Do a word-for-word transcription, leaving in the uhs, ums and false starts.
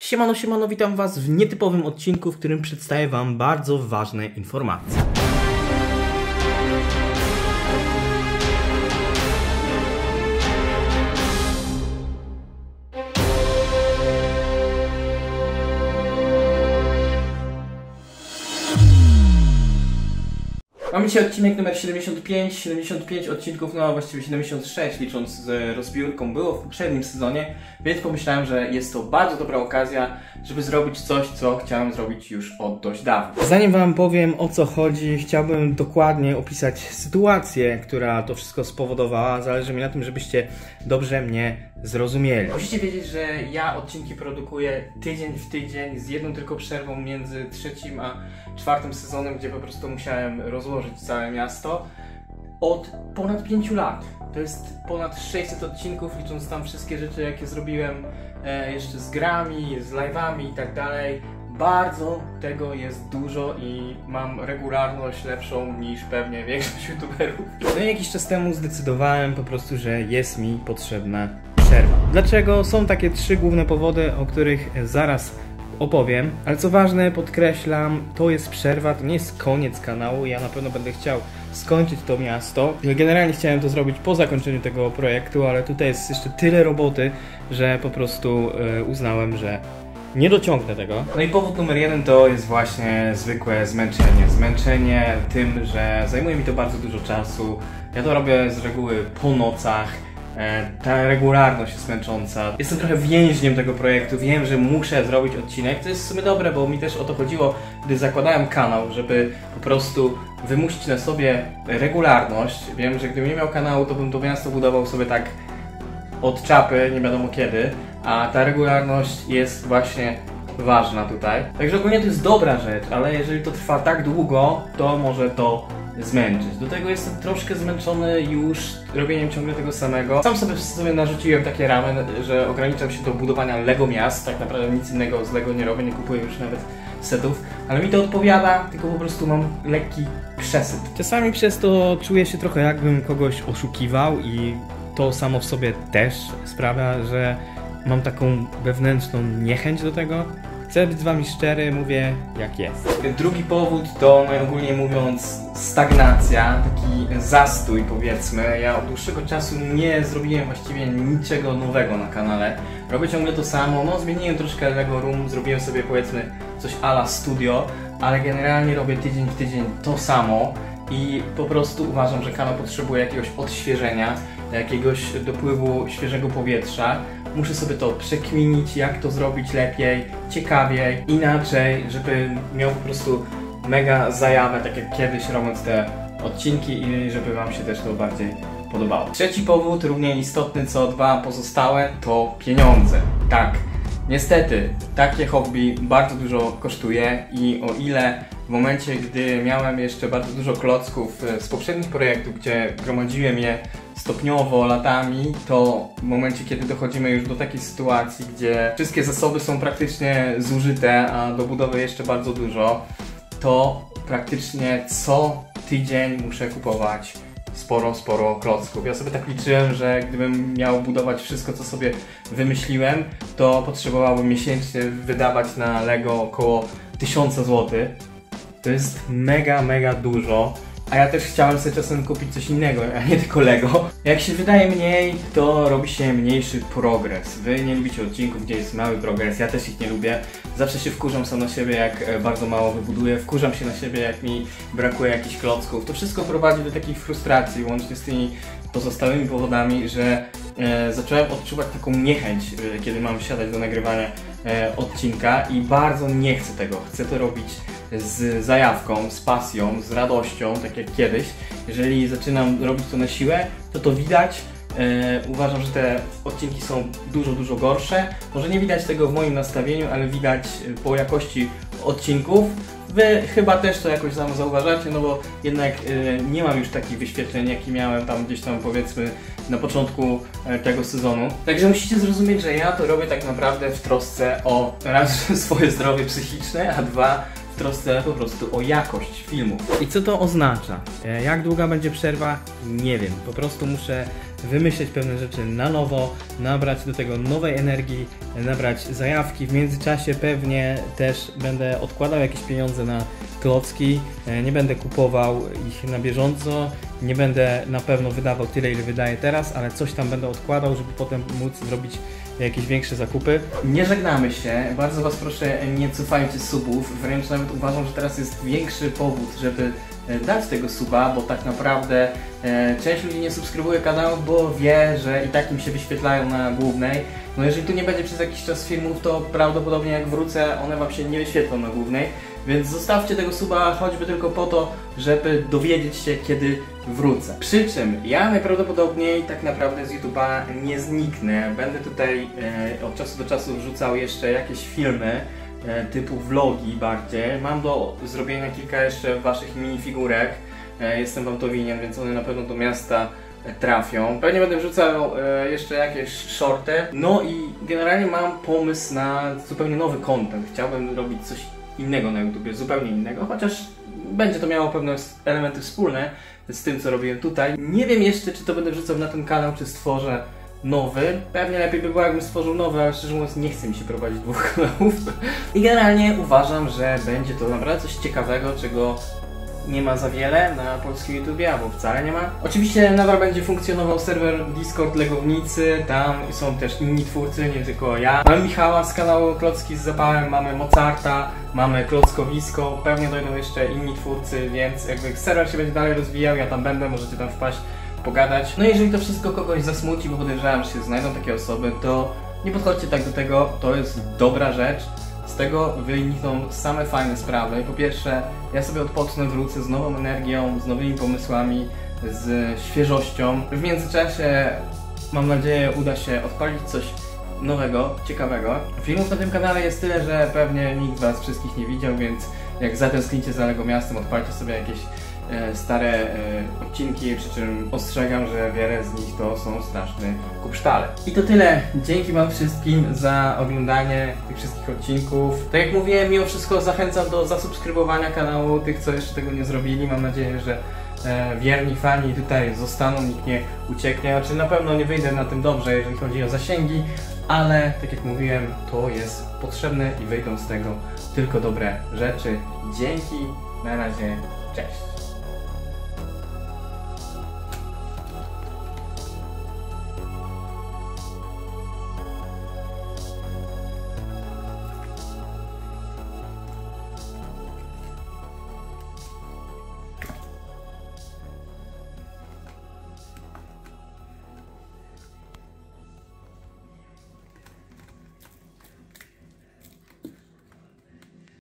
Siemano, siemano, witam was w nietypowym odcinku, w którym przedstawię wam bardzo ważne informacje. Mamy dzisiaj odcinek numer siedemdziesiąt pięć, siedemdziesiąt pięć odcinków, no właściwie siedemdziesiąt sześć licząc z rozbiórką było w poprzednim sezonie, więc pomyślałem, że jest to bardzo dobra okazja, żeby zrobić coś, co chciałem zrobić już od dość dawna. Zanim wam powiem, o co chodzi, chciałbym dokładnie opisać sytuację, która to wszystko spowodowała. Zależy mi na tym, żebyście dobrze mnie zrozumieli. Musicie wiedzieć, że ja odcinki produkuję tydzień w tydzień z jedną tylko przerwą między trzecim a czwartym sezonem, gdzie po prostu musiałem rozłożyć całe miasto od ponad pięciu lat. To jest ponad sześćset odcinków, licząc tam wszystkie rzeczy, jakie zrobiłem e, jeszcze z grami, z live'ami i tak dalej. Bardzo tego jest dużo i mam regularność lepszą niż pewnie większość youtuberów. No i jakiś czas temu zdecydowałem po prostu, że jest mi potrzebna przerwa. Dlaczego? Są takie trzy główne powody, o których zaraz opowiem, ale co ważne, podkreślam, to jest przerwa, to nie jest koniec kanału. Ja na pewno będę chciał skończyć to miasto. Generalnie chciałem to zrobić po zakończeniu tego projektu, ale tutaj jest jeszcze tyle roboty, że po prostu yy, uznałem, że nie dociągnę tego. No i powód numer jeden to jest właśnie zwykłe zmęczenie. Zmęczenie tym, że zajmuje mi to bardzo dużo czasu. Ja to robię z reguły po nocach. Ta regularność jest męcząca. Jestem trochę więźniem tego projektu, wiem, że muszę zrobić odcinek. To jest w sumie dobre, bo mi też o to chodziło, gdy zakładałem kanał, żeby po prostu wymusić na sobie regularność. Wiem, że gdybym nie miał kanału, to bym to miasto budował sobie tak od czapy, nie wiadomo kiedy, a ta regularność jest właśnie ważna tutaj. Także ogólnie to jest dobra rzecz, ale jeżeli to trwa tak długo, to może to zmęczyć. Do tego jestem troszkę zmęczony już robieniem ciągle tego samego. Sam sobie, sobie narzuciłem takie ramy, że ograniczam się do budowania Lego miast. Tak naprawdę nic innego z Lego nie robię, nie kupuję już nawet setów, ale mi to odpowiada, tylko po prostu mam lekki przesyt. Czasami przez to czuję się trochę, jakbym kogoś oszukiwał i to samo w sobie też sprawia, że mam taką wewnętrzną niechęć do tego. Chcę być z wami szczery, mówię jak jest. Drugi powód to, najogólniej mówiąc, stagnacja, taki zastój powiedzmy. Ja od dłuższego czasu nie zrobiłem właściwie niczego nowego na kanale. Robię ciągle to samo, no zmieniłem troszkę Lego Room, zrobiłem sobie powiedzmy coś a la studio, ale generalnie robię tydzień w tydzień to samo i po prostu uważam, że kanał potrzebuje jakiegoś odświeżenia, jakiegoś dopływu świeżego powietrza. Muszę sobie to przekminić, jak to zrobić lepiej, ciekawiej, inaczej, żeby miał po prostu mega zajawę, tak jak kiedyś robiąc te odcinki i żeby wam się też to bardziej podobało. Trzeci powód, równie istotny co dwa pozostałe, to pieniądze. Tak, niestety, takie hobby bardzo dużo kosztuje i o ile w momencie, gdy miałem jeszcze bardzo dużo klocków z poprzednich projektów, gdzie gromadziłem je stopniowo, latami, to w momencie, kiedy dochodzimy już do takiej sytuacji, gdzie wszystkie zasoby są praktycznie zużyte, a do budowy jeszcze bardzo dużo, to praktycznie co tydzień muszę kupować sporo, sporo klocków. Ja sobie tak liczyłem, że gdybym miał budować wszystko, co sobie wymyśliłem, to potrzebowałbym miesięcznie wydawać na Lego około tysiąc złotych. To jest mega, mega dużo. A ja też chciałem sobie czasem kupić coś innego, a nie tylko Lego. Jak się wydaje mniej, to robi się mniejszy progres. Wy nie lubicie odcinków, gdzie jest mały progres, ja też ich nie lubię. Zawsze się wkurzam sam na siebie, jak bardzo mało wybuduję. Wkurzam się na siebie, jak mi brakuje jakichś klocków. To wszystko prowadzi do takiej frustracji, łącznie z tymi pozostałymi powodami, że e, zacząłem odczuwać taką niechęć, e, kiedy mam siadać do nagrywania e, odcinka i bardzo nie chcę tego. Chcę to robić z zajawką, z pasją, z radością, tak jak kiedyś. Jeżeli zaczynam robić to na siłę, to to widać. E, uważam, że te odcinki są dużo, dużo gorsze. Może nie widać tego w moim nastawieniu, ale widać po jakości odcinków. Wy chyba też to jakoś tam zauważacie, no bo jednak e, nie mam już takich wyświetleń, jakie miałem tam gdzieś tam powiedzmy na początku e, tego sezonu. Także musicie zrozumieć, że ja to robię tak naprawdę w trosce o raz swoje zdrowie psychiczne, a dwa w trosce po prostu o jakość filmów. I co to oznacza? Jak długa będzie przerwa? Nie wiem. Po prostu muszę wymyśleć pewne rzeczy na nowo, nabrać do tego nowej energii, nabrać zajawki. W międzyczasie pewnie też będę odkładał jakieś pieniądze na klocki, nie będę kupował ich na bieżąco, nie będę na pewno wydawał tyle, ile wydaję teraz, ale coś tam będę odkładał, żeby potem móc zrobić jakieś większe zakupy. Nie żegnamy się, bardzo Was proszę, nie cofajcie subów, wręcz nawet uważam, że teraz jest większy powód, żeby dać tego suba, bo tak naprawdę e, część ludzi nie subskrybuje kanału, bo wie, że i tak im się wyświetlają na głównej. No jeżeli tu nie będzie przez jakiś czas filmów, to prawdopodobnie jak wrócę, one Wam się nie wyświetlą na głównej. Więc zostawcie tego suba choćby tylko po to, żeby dowiedzieć się, kiedy wrócę. Przy czym ja najprawdopodobniej tak naprawdę z YouTube'a nie zniknę. Będę tutaj e, od czasu do czasu wrzucał jeszcze jakieś filmy e, typu vlogi bardziej. Mam do zrobienia kilka jeszcze Waszych minifigurek. E, jestem Wam to winien, więc one na pewno do miasta trafią. Pewnie będę wrzucał e, jeszcze jakieś shorty. No i generalnie mam pomysł na zupełnie nowy content. Chciałbym robić coś innego na YouTubie, zupełnie innego, chociaż będzie to miało pewne elementy wspólne z tym, co robiłem tutaj. Nie wiem jeszcze, czy to będę wrzucał na ten kanał, czy stworzę nowy. Pewnie lepiej by było, jakbym stworzył nowy, ale szczerze mówiąc nie chce mi się prowadzić dwóch kanałów. I generalnie uważam, że będzie to naprawdę coś ciekawego, czego nie ma za wiele na polskim YouTubie, albo wcale nie ma. Oczywiście nadal będzie funkcjonował serwer Discord Legownicy, tam są też inni twórcy, nie tylko ja. Mamy Michała z kanału Klocki z Zapałem, mamy Mozarta, mamy Klockowisko, pewnie dojdą jeszcze inni twórcy, więc jakby serwer się będzie dalej rozwijał, ja tam będę, możecie tam wpaść, pogadać. No i jeżeli to wszystko kogoś zasmuci, bo podejrzewam, że się znajdą takie osoby, to nie podchodźcie tak do tego, to jest dobra rzecz. Z tego wynikną same fajne sprawy. Po pierwsze, ja sobie odpocznę, wrócę z nową energią, z nowymi pomysłami, z świeżością. W międzyczasie, mam nadzieję, uda się odpalić coś nowego, ciekawego. Filmów na tym kanale jest tyle, że pewnie nikt Was wszystkich nie widział, więc jak zatęsknicie za Lego Miastem, odpalcie sobie jakieś e, stare e, odcinki, przy czym ostrzegam, że wiele z nich to są straszne kupsztale. I to tyle. Dzięki Wam wszystkim za oglądanie tych wszystkich odcinków. Tak jak mówiłem, mimo wszystko zachęcam do zasubskrybowania kanału tych, co jeszcze tego nie zrobili. Mam nadzieję, że e, wierni fani tutaj zostaną, nikt nie ucieknie. Znaczy na pewno nie wyjdę na tym dobrze, jeżeli chodzi o zasięgi, ale tak jak mówiłem, to jest potrzebne i wyjdą z tego tylko dobre rzeczy. Dzięki, na razie, cześć.